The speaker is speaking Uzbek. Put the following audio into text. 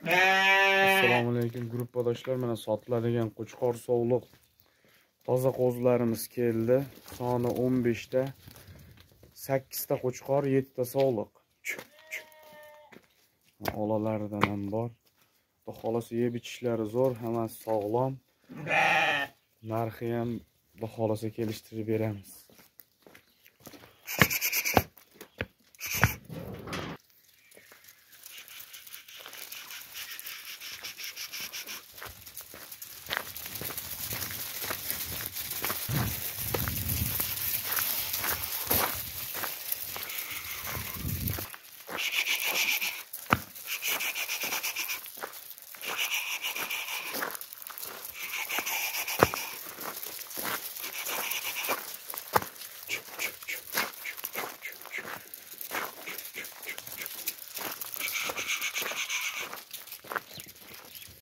Assalomu alaykum gruppadoshlar, mana sotiladigan Qo'chqor sovliq toza qo'zlarimiz keldi. Soni 15 ta, 8 ta Qo'chqor, 7 ta sovliq. Olalaridan ham bor. Xudo xolasa yeb ichishlari zo'r, hammasi sog'lom. Narxi ham xudo xolasa kelishtirib beramiz.